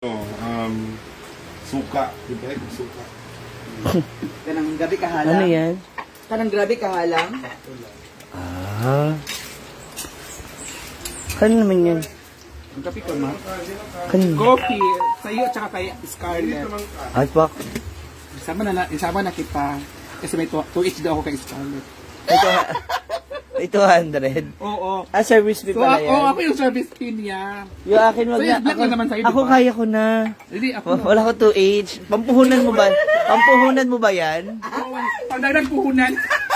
Suka. Suka. Kanang grabe kahalang. Ano yan? Kanang grabe kahalang. Ah. Ano naman yan? Ang kape ko, ma. Kanina. Coffee. Sa'yo, tsaka kay Scarlett. Ay, pak. Isama na kita. Kasi may 2H daw ako kay Scarlett. May 200. Oo. Ah, service fee So, pala yan. ako yung service fee niya. Yung akin, wag So, na. yung black lang naman sa'yo, Ako diba? kaya ko na. Hindi, ako. Wala ko 2H. Pampuhunan mo ba? Pampuhunan mo ba yan? Pagdagdag puhunan.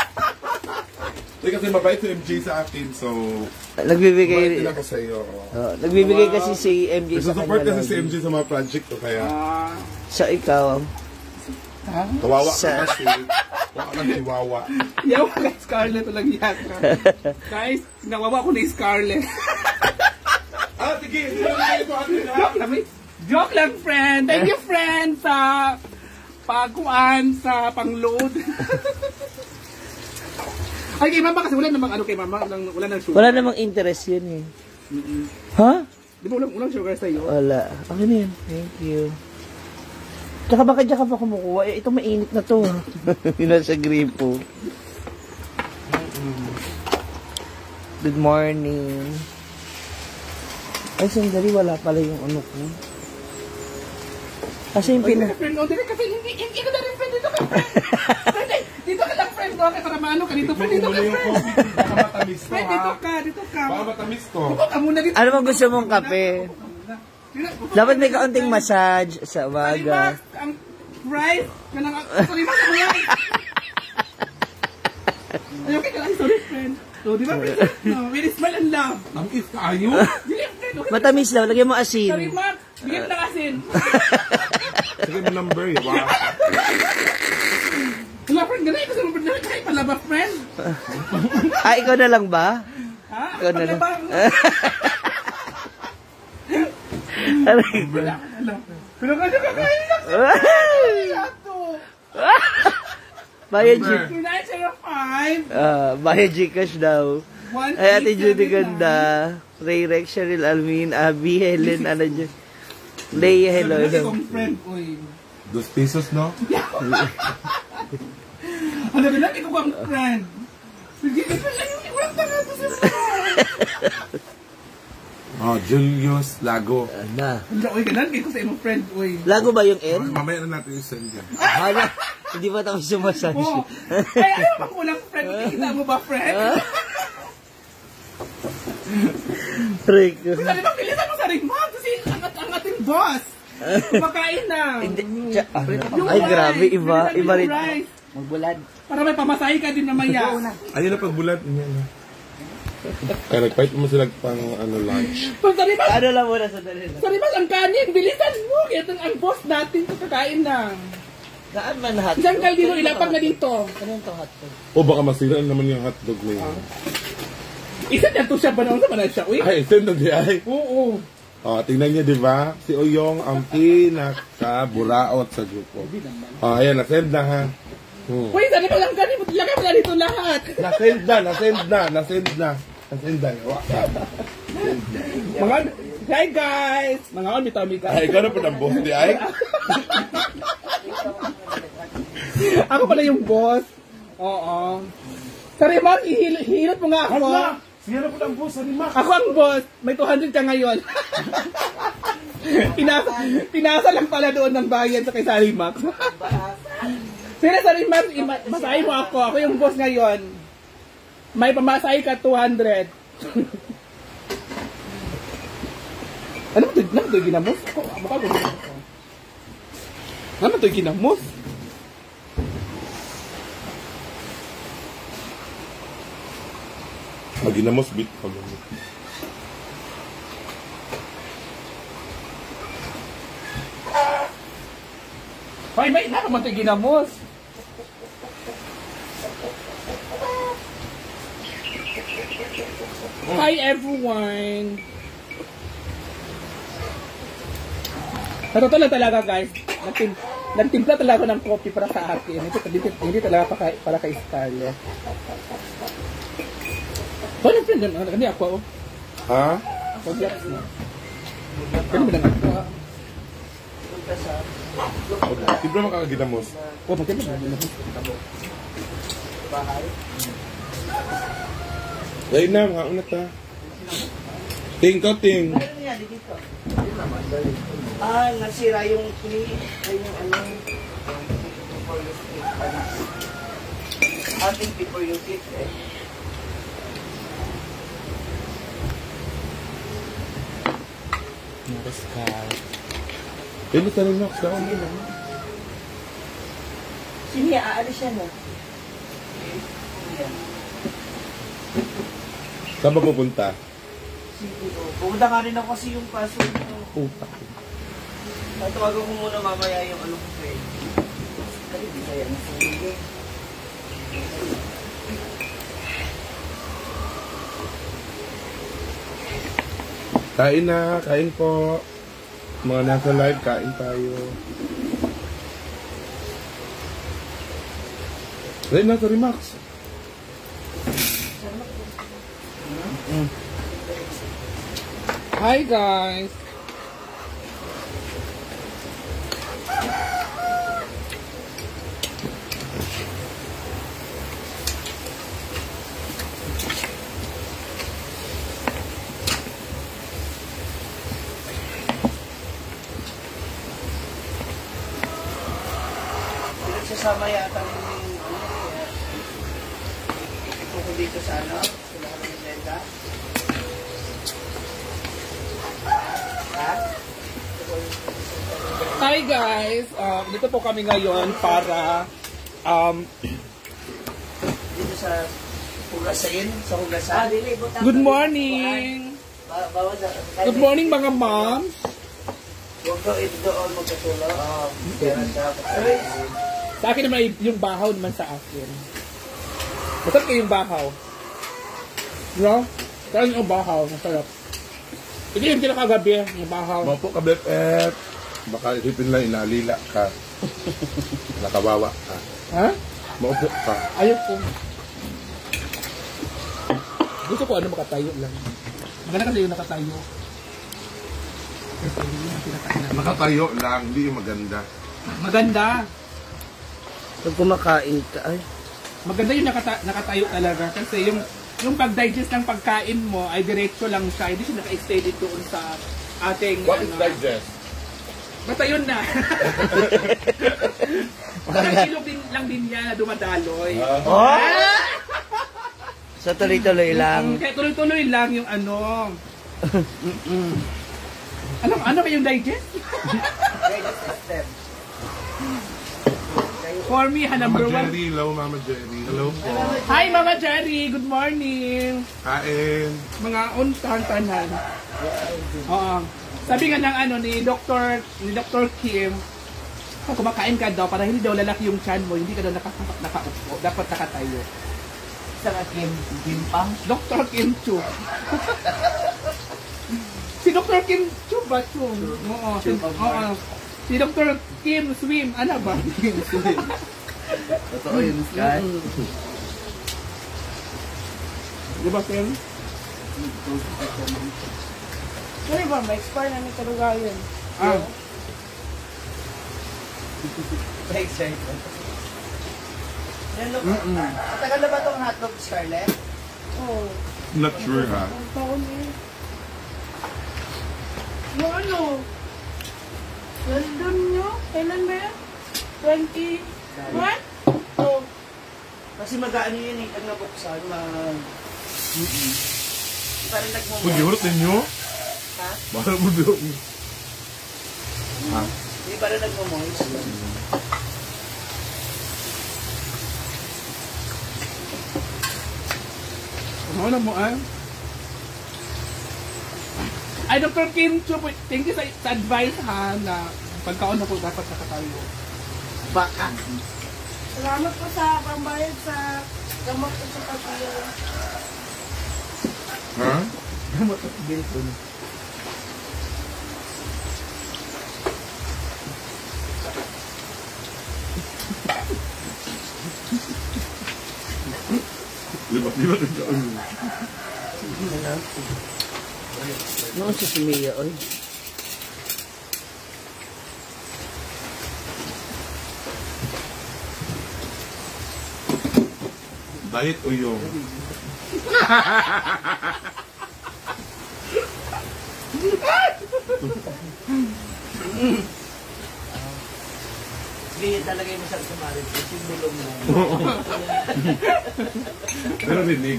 Kasi mabait si MJ sa akin, so Nagbibigay. mabait din ako sa iyo. Nagbibigay kasi si MJ sa Support kanya. kasi si MJ sa mga project ko, kaya Sa ikaw. kawawa Sa- ka kasi. Wala kang chihuahua. Yaw kay Scarlett walang yaka. Guys, nawawa ko ni Scarlett. Sige, ito. Joke lang, friend. Thank you, friend, sa pagkuhan, sa pang-load. Ay, kay mama kasi wala namang ano kay mama, wala nang sugar. Wala namang interest yun eh. Ha? Di ba ulang sugar sa'yo? Wala. Akin na yun. Thank you. Tsaka baka dyan ka pa kumukuha. Ito mainit na to. Yun nasa gripo. Good morning. Ay, sandali. Wala pala yung ano ko. Kasi yung Friend, kasi hindi ka na rin friend dito ka, friend. Friend, dito ka lang, friend. Okay, para maano ka dito, friend. Dito ka, friend. Baka matamis to, Friend, dito ka, dito ka. Baka matamis to. Dito ka muna dito. ano bang gusto mong kape? Dapat may kaunting massage sa Sorry, umaga. Max, ang price. Sorry, Max, ang yan. Ay, okay ka lang, sorry, friend. So, di ba, friend? No, we smile and love. Ang is kayo? Dili, friend. Okay. Matamis lang. Lagyan mo Sorry, asin. Max. Bigyan ng asin. Sige mo number eh. Wow. Wala, friend. Ganun, kasi mo na kayo pala ba, friend? Ah, ikaw na lang ba? Ha? Ikaw na lang. Pero kasi kakain lang sa ato. Bayad G. 905. Bayad Gcash daw. Ay, Ate Judy ganda. Ray Rex, Cheryl Almin, Abby, Helen, ano dyan. Leia, hello. Friend, oy. 2 pesos, no? Ano ba lang, ikaw ang friend. Sige, walang tanga to sa Julius Lago. Na. Oy, ganun, ikaw sa imong friend, oy. Lago ba yung N? Mamaya na natin yung send yan. Hala, hindi pa tapos sumasabi. Oh. Ay, ano bang kulang, friend? Kita mo ba, friend? Rico. Sabi ba, pilisan mo sa ring mo? Kasi ang ating boss. Kumakain na. Ay, grabe, iba. Iba rin. Magbulad. Para may pamasahe ka din mamaya. Ayun na pagbulat. Kaya nagpahit mo sila pang lunch. So, sabi ba, Ano lang muna sa dali na. sorry ba, ang kanin, bilisan mo. Ito ang boss natin sa kakain na. Saan man hotdog? Isang kaldero, ilapag na dito. Ano yung hotdog? O baka masira naman yung hotdog na yun. Isa niya to siya ba naman sa siya, uy? Ay, send na di ay. Oo. Tingnan niyo, di ba? Si Oyong ang pinaka-buraot sa grupo. Ayan, nasend na ha. Uy, sabi ba lang kanin, lagay mo na dito lahat. Nasend na. Mga, hi guys! Mga on, ka. Ay, ikaw na po ng boss, di ay? Ako pala yung boss. Oo. Sorry, Mark, ihilot mo nga ako. Sige na po ng boss, Max. Ako ang boss. May 200 ka ngayon. Pinasa lang pala doon ng bayan sa kay Sarimax. Sino Sarimax, masahe mo ako. Ako yung boss ngayon. May pamasahe ka 200. Ano ba ito yung ginamos? Ano ba ito yung ginamos? Maginamos bit pa mo. Hoy, may naman ito yung ginamos. Hi everyone! Sa totoo lang talaga guys, nagtimpla talaga ako ng coffee para sa akin. Hindi talaga para kay Scarlett. Ano friend? Ano ako? Ha? Ako, Jax na. Ano ba lang ako? Siyempre makakaginamos. Oh, magkano ba? Dahil na, mga unat ha. Ting ko, ting. Nasira yung yung ano. Ating before you eat eh. Pwede ka rin, Max. Sige, aalis siya no? Saan ba pupunta? Siguro. Pumunta ka rin ako kasi yung paso. Puta. Tatawagan ko muna mamaya yung ano ko eh. Kasi di kaya na sige. Kain na, kain po. Mga nasa live, kain tayo. Dahil na, sorry Max. Hi guys! Sasama yata yung ito ko dito sa ano, sila ka ng Lenda. Ha? Hi guys! Dito po kami ngayon para Dito sa Hugasin, sa Hugasan. good morning! Good morning mga moms! Huwag ko ito doon magkatulog. Kaya siya. Sa akin naman yung bahaw naman sa akin. Masarap kayo yung bahaw. No? Saan yung bahaw? Masarap. Hindi yung kinakagabi, yung bahaw. Maupo ka, BFF. Baka isipin lang, inalila ka. Nakawawa ka. Ha? Maupo ka. Ayaw ko. Gusto ko ano makatayo lang. Maganda kasi yung nakatayo. Nakatayo lang, hindi yung maganda. Maganda. Pag kumakain ka, ay. Maganda yung nakatayo talaga. Kasi yung pag-digest ng pagkain mo ay diretso lang siya. Hindi siya naka-extended doon sa ating... What is digest? Basta yun na. Parang ilog lang din niya na dumadaloy. So tuloy-tuloy lang. Kaya tuloy-tuloy lang yung ano. Ano ba yung digest? Digest system. For me, number Mama one. Jerry, hello Mama Jerry. Hello po. Hi Mama Jerry, good morning. Kain. Mga untahan-tahan. Oo. Sabi nga ng ano ni Dr. Kim, kung kumakain ka daw para hindi daw lalaki yung chan mo, hindi ka daw nakaupo, dapat nakatayo. Sa Kim Pang. Dr. Kim Chu. Si Dr. Kim Chu ba Chu? Oo. Si Dr. Kim Swim, ano ba? Kim Swim. Totoo yun, Sky. Di ba, Kim? Ano ba? May expire na may kalugayan. Excited. Matagal na ba itong hotdog, Scarlett? Oo. Not sure ha. Ang taon eh. Yung ano? London nyo? Kailan ba yan? 20? What? Oh. Kasi mag-ano yun eh, pag nabuksan, parang nagmumot. Pag-iurot ninyo? Ha? Parang mo doon. Ha? Hindi parang nagmumoist. Ano mo, Ay, Dr. Kim Chu, thank you sa advice ha, na pagkaon ako dapat nakatayo. Baka. Salamat po sa pambayad sa gamot ko sa pagkayo. Ha? Gamot at bill ko. Libat-libat ang kaon. Noon si Mia, oy. Diet uyong. Hindi talaga yung masarap sa marites. Yung bulong mo. Pero rinig.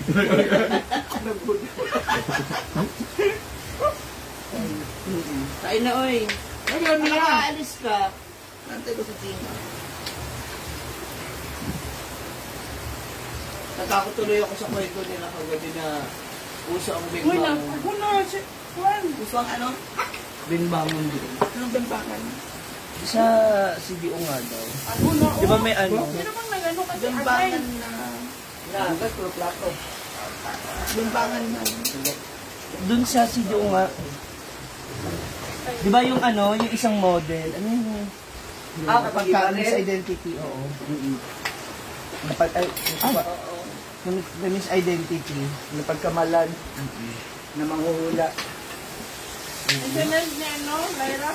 Kain na, oy. Ayun niya. Nakaalis ka. Nantay ko sa tina. Nagkakutuloy ako sa kwento nila kagabi na uso ang Uy, bingbangon. ako na. Juan. Uso ang ano? Bingbangon din. Anong bambangan? Sa CDO nga daw. Ako na. Di ba may ano? Sino bang nag-ano kasi Bimbangan asay? na agad, puro plato. Bimbangan na. Doon sa CDO nga. Di ba yung ano, yung isang model? Ano yun? Pagka-misidentity, oo. Misidentity. Napagkamalan. Na manghuhula. SNS niya, no? Lyra?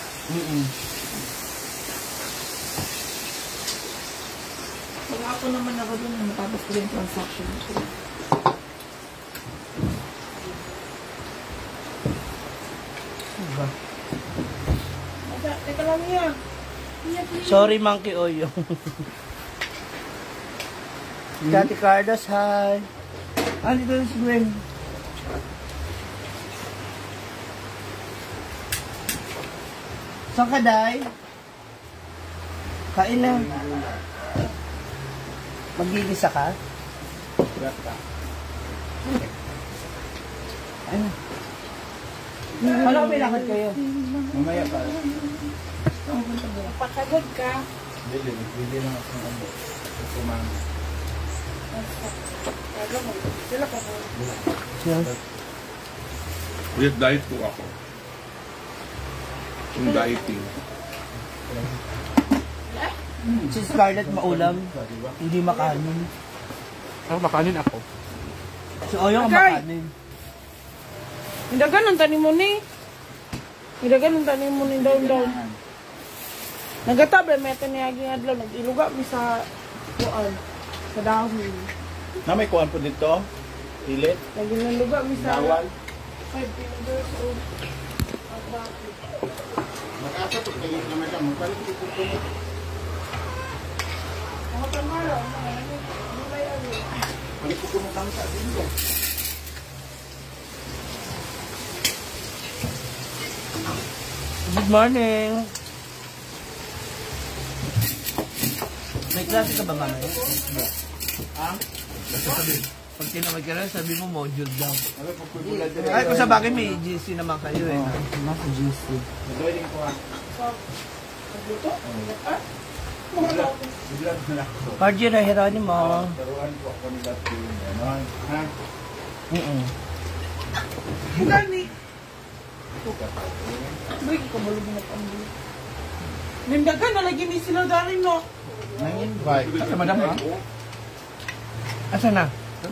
Pag ako naman ako dun, matapos ko yung transaction ko. Diba? Teka lang yan. Yan, please. Sorry, Monkey Oyo. Kati Carlos, hi. Ah, dito na si Gwen. Saan ka, Day? Kain na. Magigisa ka? Ano? Wala ko may lakad kayo. Mamaya pa. Pagkagod ka. Bili lang ako ng ano. Kumang. Sila pa ko. With diet po ako. Yung dieting. Si Scarlett maulam, hindi makanin. Ako, makanin ako. Si Oyo ang Okay. makanin. Hindi ganun, tanim mo ni. Hindi ganun, tanim mo ni daw. Nagatabi, may taniyaging adlaw. Nag-iluga mi sa kuan. Sa dahon. Na may kuhan po dito. Pilit. Nag-iluga mi sa Nawal. 5 fingers of Mag-asa po kayo na madam. Magpalit po po po. mga tamara. Ano may ano? Palit po po mo kami sa dito. Good morning. May klase ka ba mamaya? Ah? Pag tinawag ka na, sabi mo module daw. Ano po po bulad din. Ay, kung sa bagay may GC naman kayo eh. Nasa GC. Madoy din ko ha. Bulad na lang po. Parji na hirani mo. Taruhan po ako nila po. Ganon. Ha? Gani. Bagi ko malug na pamili. Nindagan na lagi ni sila dari no. Nang-invite. Sa madam ha? Asa na?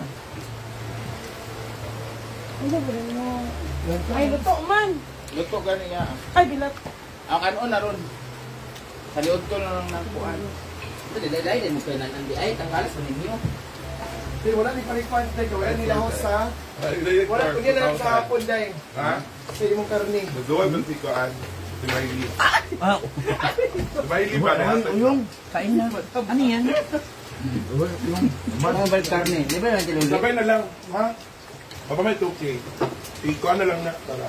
Ano ba rin mo? Ay, luto man. Luto gani nga. Ay, bilat. Ang kanon na ron. Sa liod ko lang nakuhaan. Dahil din mo kailan ang di ay tanggalas sa ninyo. Wala ni parikuan tayo. Wala nila ako sa... Wala ko nila sa hapon dahil. Ha? Sa imong karni. Nagawa ba si Koan? Si Miley. Ah, Si Miley ba na? uyong. Kain na. Ano yan? Mga balik karni. Di ba naman tinulit? Sabay na lang, ha? Papa may 2K. Ikuan na lang na. Tara.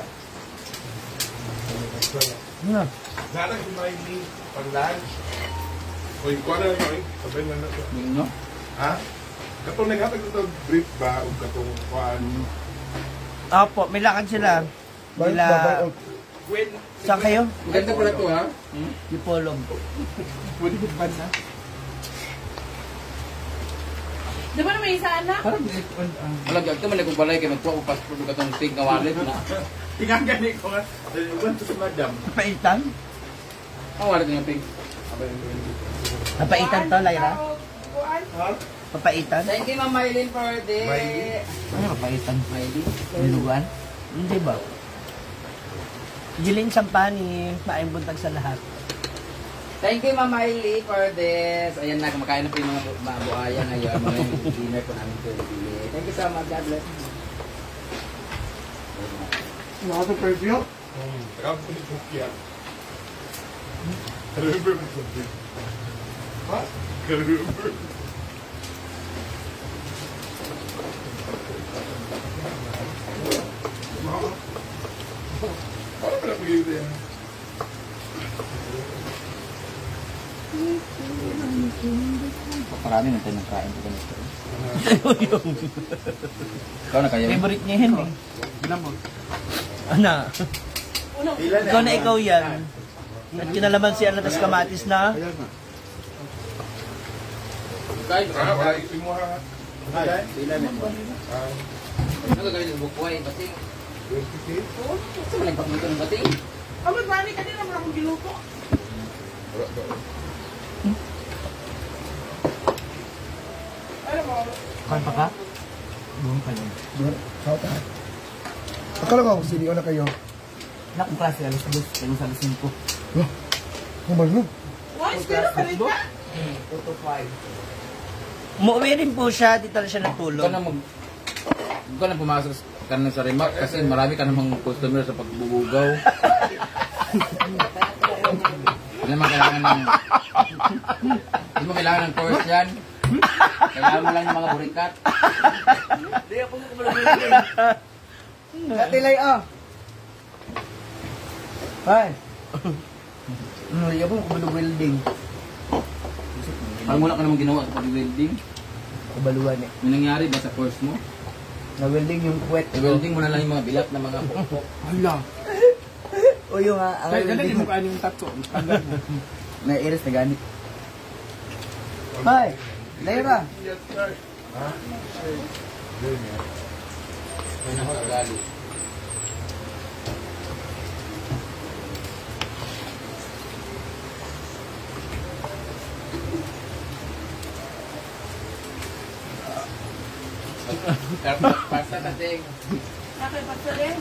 Ano? Nara si Miley. Pag lunch. O ikuan na lang. Sabay na na. Ninyo? Ha? Katong naghatag ito brief ba? O katong kuan? Opo, may lakad sila. Nila... Saan kayo? Ganda pala to ha? Dipolog. Pwede ko ba na? Di ba na may isa anak? Parang Alam ka, man kung balay kayo magtuwa ko passport ko katong tig na wallet na. tingnan gani ko nga. Daliwan to sa madam. Napaitan? Ang wallet nga pig. Napaitan to, Lyra? Kuan? Ha? Papaitan? Thank you, Ma'am Maylin, for the... Ano papaitan? Maylin? Nilugan? Hindi ba? Giling Sampani, maayong buntag sa lahat. Thank you, Mama Miley, for this. Ayan na, kumakain na po yung mga buhaya ngayon. Mga dinner po namin ito. Thank you so much. God bless. Mga sa perfume? Saka po ni Pukia. Remember mo something? What? Remember? Paano ba napagigil yan? Parami na tayo nagkain po ganito. Ikaw na kayo? Favorite niya yan eh. Ana. Ikaw na ikaw yan. At kinalaman si Anatas Kamatis na. Kain. Wala ipin mo ha. Pila na po. Ano gagawin ng bukway? Bating. Saan mo nagpakluto ng bating? Ang magbani ka din naman akong giluto. Ano mo? Kain pa ka? Buong pa lang. Akala ko siniyo na kayo. Nakong klase, alas 2. Alas 5. Kumal mo. Why? Pero palit ka? 2 to 5. Umuwi rin po siya, dito na siya natulog. Ikaw na pumasok ka na sa remark kasi marami ka namang customer sa pagbubugaw. Hindi mo kailangan ng... Hindi mo kailangan ng course yan. Kailangan mo lang ng mga burikat. Hindi ako kumulong. Katilay Hi. Hindi ako kumulong welding. Parang wala ka namang ginawa sa pag-welding. Kabaluan eh. May nangyari ba sa course mo? Na-welding yung puwet. I-welding mo na lang yung mga bilat na mga pokpok. Hala. O yung Kaya ganun mo kain yung tatso. Na-iris na ganit. Hi. Layo ba? May nakakagali. Pasta tating. Bakit pagsalin?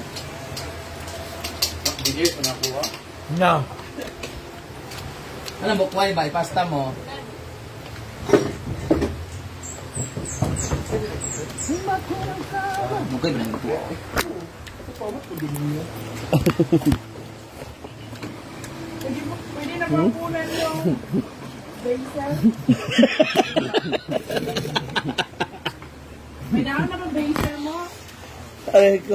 Bigay ko na po. No. Ano bukway ba? Ipasta mo. Bukway ba naman po? Pwede na bang punan yung basil? May daan na bang basil mo? Ay ko.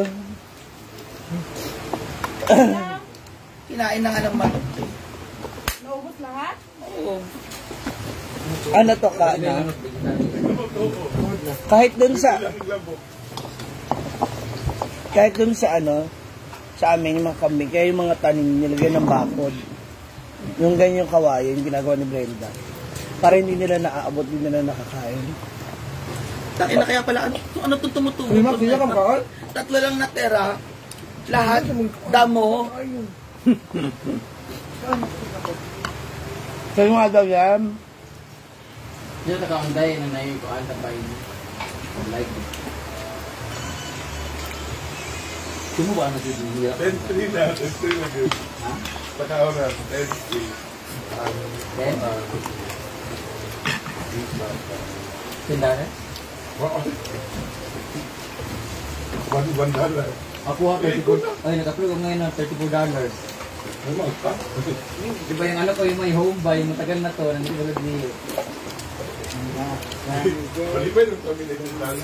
Kinain na nga ng manok. Naubos lahat? Oo. Ano to ka na? Kahit dun sa ano, sa amin yung mga kambing, kaya yung mga tanim nilagyan ng bakod. Yung ganyang kawayan, yung ginagawa ni Brenda. Para hindi nila naaabot, hindi nila nakakain. Takin na kaya pala, ano to tumutubo? Tatlo lang natera. Lahat, damo. Kaya nga daw yan. Dito sa kaunday na naikuan tapay like. Kumo ba na dito niya? 10-3 na good. Ha? Pagkaon na, 10-3. Then? Sindane? $1. Ako ha, $34. Ay, nag-approve ako ngayon ng $34. Di ba yung ano ko, yung may home buy, matagal na to, nandito ko niyo. Malibay nung kami nagsitan.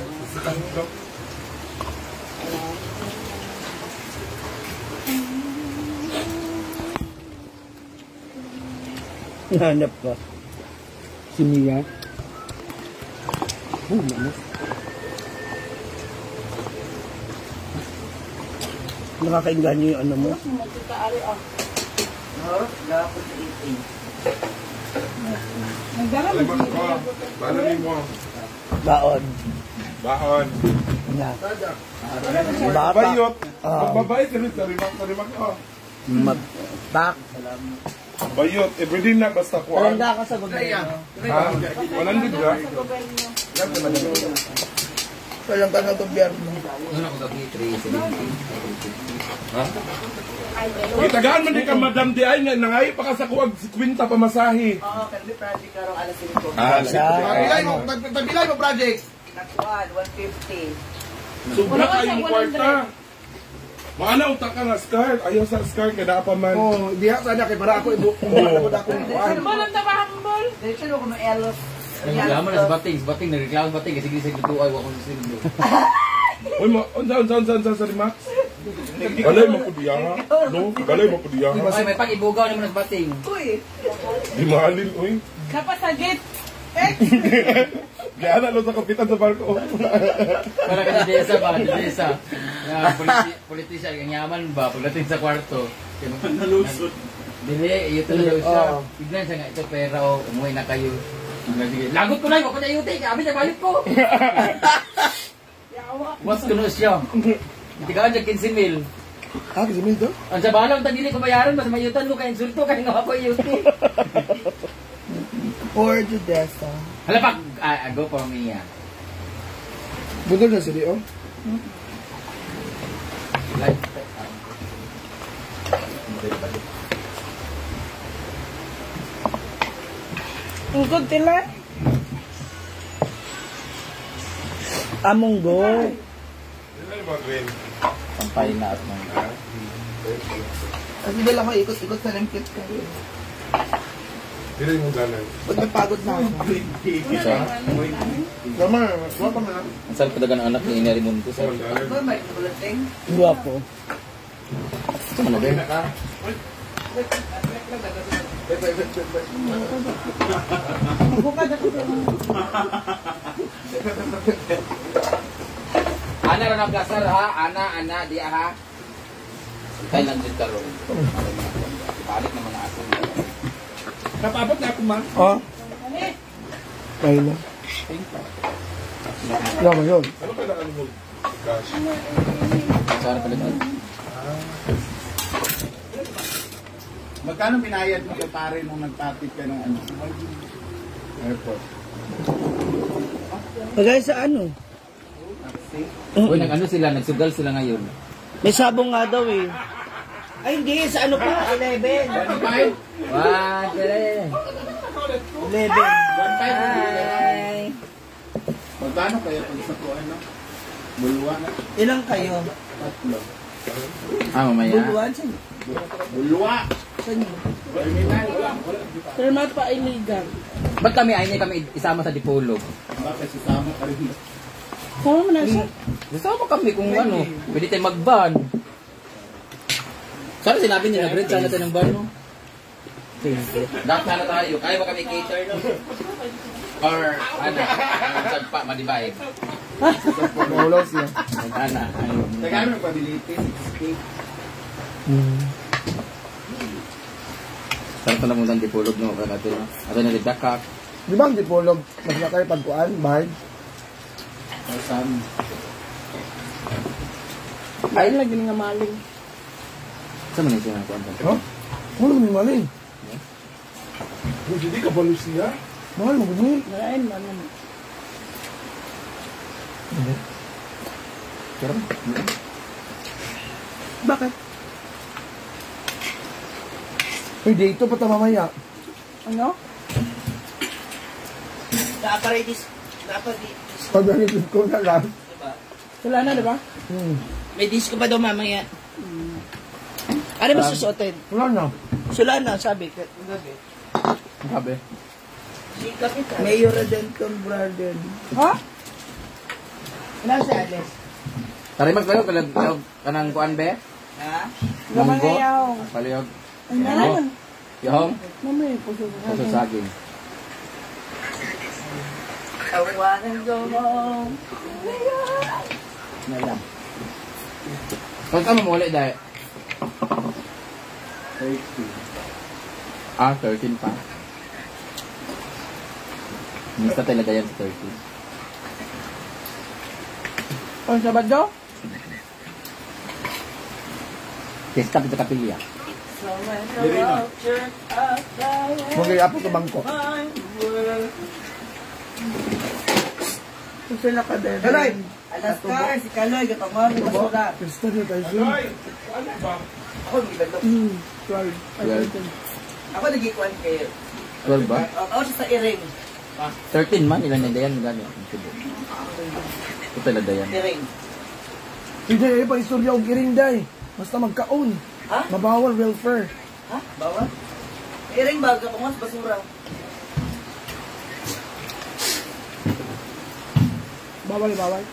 Hanap ka. Si Mia. Oh, manas. Nakakaingan niyo yung ano mo? Magkakaari ah. Oo, dapat eating. Nagdala mo. Balami mo. Baon. Baon. Yan. Bayot. Magbabayot ka rin sa rimak ko. Back. Bayot. Everyday na basta ko. Talanda ka sa gobyerno. Ha? 100 ka? Walang ka ng gobyerno. Ano ako gabi? 370. Ha? Itagaan man di ka Madam di ay nga nangayo pa ka sa kuwag si kwinta pamasahe. Oo, pero di project karong alas 5. Tabilay mo project. Nakuan, 150. Sobra kayong kwarta. Maana utak ka nga Scar. Ayaw sa Scar kada pa man. Oh, diha sana kay para ako ibubuhat ako ng kuan. Walang tabahambol. Dito ko no elos. Reklamo na sa bating, nagreklamo sa bating kasi sige sa tutuay wa ko sa sindo. Uy, unsa sa Max? Balay mo ko diya ha? No, balay mo ko diya ha? Ay, may pag-ibugaw naman sa bating. Uy, Di mahalin, uy. Kapasagit. Kaya na sa kapitan sa barko. Para ka desa ba, desa. Politician, ang yaman ba, pagdating sa kwarto. Nalusot. Dili, iyo tuloy siya. Tignan siya nga, ito pera o, umuwi na kayo. Lagot ko lang, wako na yuti, kami na bayot ko. Mas kuno siya. Itigaan siya 15,000. Ah, kasi minto. Ang sa balang tagili ko bayaran, mas mayutan mo kayong insulto, kaya nga ako yuti. or to Desa. Hala pa, go for me yan. Budol na sila, oh. Ungkod tila. Among go. Sampay na at mga. Kasi dala ko ikot-ikot sa limkit ko. Hindi mo ganan. Pag napagod na ako. Sama, wala pa man. Ang sarap padagan ang anak ni Inari Mundo. Sa Guwapo. ano ba? Ana ra na plasar ha, ana dia ha. Kay lang din karon. Balik na mga aso. Napabot na ako, man. Oh. Kaya na. Lama yun. Ano ka na ano mo? Gosh. Sara pala dito. Magkano binayad mo kay pare nung nagpatid ka ng ano? Airport. Pagay sa ano? Uy, nag-ano sila, nagsugal sila ngayon. May sabong nga daw eh. Ay hindi, sa ano pa? 11. 1, 11. Hi. Magkano kaya pag sa kuan no? Bulwa na. Ilang kayo? Tatlo. Mamaya. Buluan sa Bulwa. Terminal. Termal pa illegal. Ba't kami ay kami isama sa Dipolog? Bakit sisama ka rin? Sama mo na siya. Isama kami kung ano, pwede tayo mag-ban. Sana sinabi nila, Brent, sana tayo ng ban, no? Dapat sana tayo. Kaya ba kami cater, no? Or, ano, sagpa, madibay. Maulaw siya. Ana, ayun. Tagano ng pability, 60. Sana ito namuntan Dipolog, no? Kaya natin, no? Ato na nagdakak. Di ba ang dipolog? Mas na kayo pagkuan, bahid? Saan? Ayun lagi nga maling. Saan mo na siya nakuha? Ha? Wala mo mali. Hindi ka balo siya? Mahal mo gani. Ayun man naman. Bakit? Uy, dito pa ta mamaya. Ano? Naaparitis. Pag nalipid ko na lang. Wala na, di ba? May disco pa daw mamaya. Ano ba susuotin? Wala na. Sula na, sabi ko. Sabi. Mayor Redenton Brother. Ha? Ano si Alex? Tarimag tayo, kanang kuan be? Ha? Gaman Munggo? na yaw. Palihog? Ano? Yahong? Mamay, puso Puso saging. I wanna go home. Ano lang? Kung ka mamuli dahil? 30. 13 pa. Mista talaga yan sa 13. Ang Sabado? Kesta kita kapilya. Mag-iapo sa bangko. Gusto na ka din. Alay! Alaska, si Kaloy, gatamar, basura. Gusto niyo tayo Zoom? Ako, gibalok. 12. Ako nag-ikuan kayo. 12 ba? Ako siya sa iring. 13 man, ilan na dayan, gano'n. Ito talaga dayan. Iring. Hindi, pa istorya og iring day. Basta magkaon. Ha? Mabawal welfare. Ha? Bawal? Iring ba? Gatungas, basura. Bawal, bawal.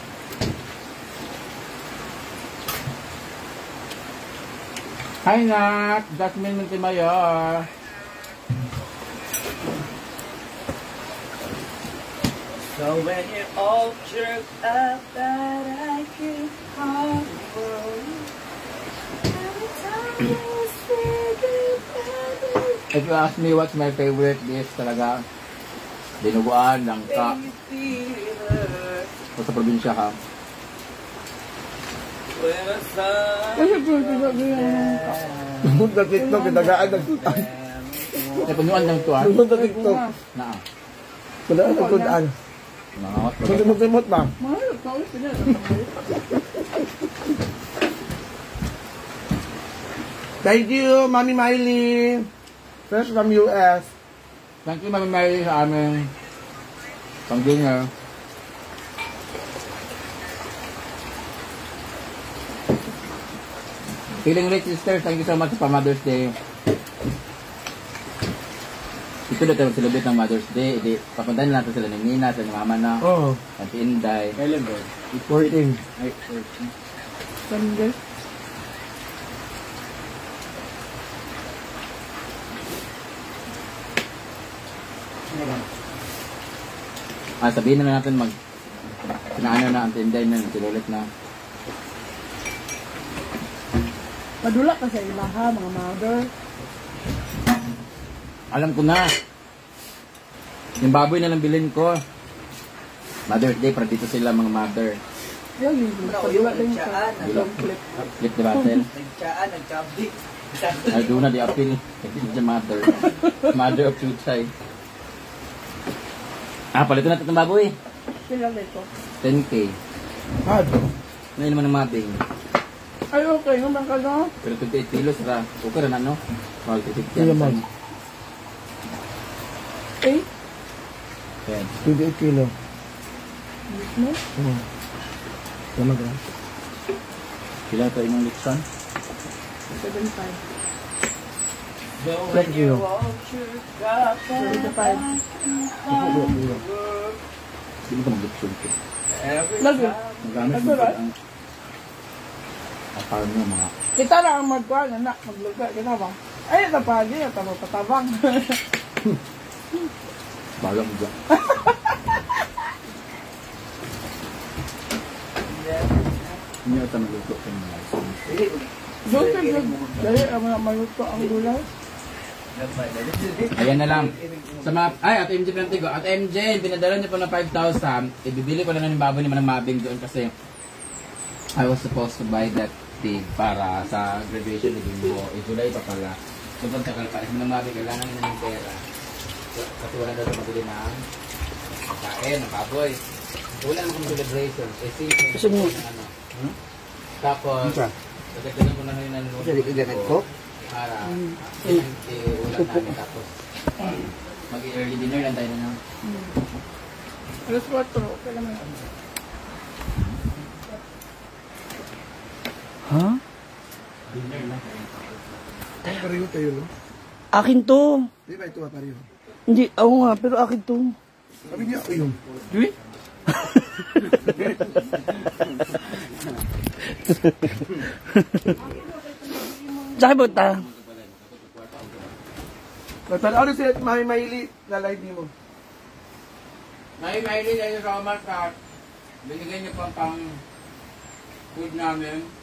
Hi, Nat! Jasmine Montemaya. So when you're all jerked up that I can call If you ask me what's my favorite dish talaga, dinuguan, langka. O sa probinsya ka. Doon sa TikTok, kitagaan ng Sa punuan lang ito ah. doon sa TikTok. Na Wala ang tagundaan. nangangot ko. Magsimot ba? Mahal, kaon sila. Thank you, Mami Miley. Fresh from US. Thank you, Mami Mary, sa aming pang-dinner. Feeling rich sisters, thank you so much sa Mother's Day. Ito na tayo silubit ng Mother's Day. Papuntahin natin sila ng Nina, sa mama na, Oo. at si Inday. Kailan ba? 14. Ay, 14. Sunday. Sabihin na natin sinaano na ang Inday na, silulit na. Padula ka sa ilaha, mga mother. Alam ko na. Yung baboy na lang bilhin ko. Mother's Day, para dito sila mga mother. Yan, yung padula din sa Bilog. flip. Flip the battle. Nagtsaan, nagtsabdi. Ay, doon na di appeal. Kasi the mother. Mother of Chuchay. Palitin natin ng baboy. Sila dito. 10K. Hard. Ngayon naman ng mabing. Ay, okay naman ka na. Pero 28 kilos ra. Okay rin ano? Mahal 50 Iya, ma'am. Eh, Yan. 28 kilo. no? Tama ka. Kailan ito inyong Lixon? 75. Thank you. 75. Hindi ko mag-Lixon ko. Lagi. Magamit mo Nagsulat? ang farm nyo mga. Kita na ang magkuhan, anak, magluga. Kita ba? Ay, ito pa, di. Ito mo patabang. Balang dyan. Hindi ito nagluto sa mga license. Doon ka dyan. Dali, ang mga maluto ang gulay. Ayan na lang. Sa mga, Ate MJ Plantigo. Ate MJ, pinadala niyo po na 5,000. Ibibili ko lang ng baboy ni Manang Mabing doon kasi I was supposed to buy that pig para sa graduation ni Bimbo. July pa pala. Sobrang tagal pa. Manang Mabing, kailangan nila ng pera. Kasi wala daw sa mabili na kain, ng baboy. Wala naman kong celebration. Simple. Tapos, pagkakalan ko na rin ng ko. Para ulam namin tapos mag-early dinner lang tayo na. Alas 4, okay lang yan. Ha? Dinner lang. Pareho tayo, no? Akin to. Di ba ito pareho? Hindi, ako nga, pero akin to. Sabi niya ako yun. Dui? Saka ba ta? Natanaw na siya at Mami Miley na live mo. May din kayo sa umat at binigay niyo pang food namin.